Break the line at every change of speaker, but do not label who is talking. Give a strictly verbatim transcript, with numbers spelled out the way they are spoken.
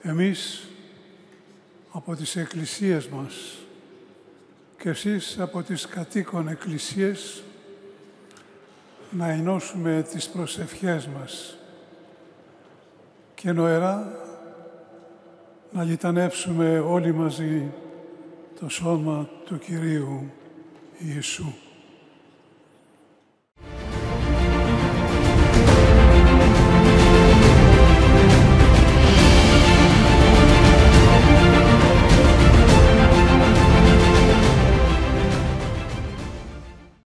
Εμείς από τις εκκλησίες μας και εσείς από τις κατοίκων εκκλησίες να ενώσουμε τις προσευχές μας και νοερά να λιτανεύσουμε όλοι μαζί το σώμα του Κυρίου Ιησού.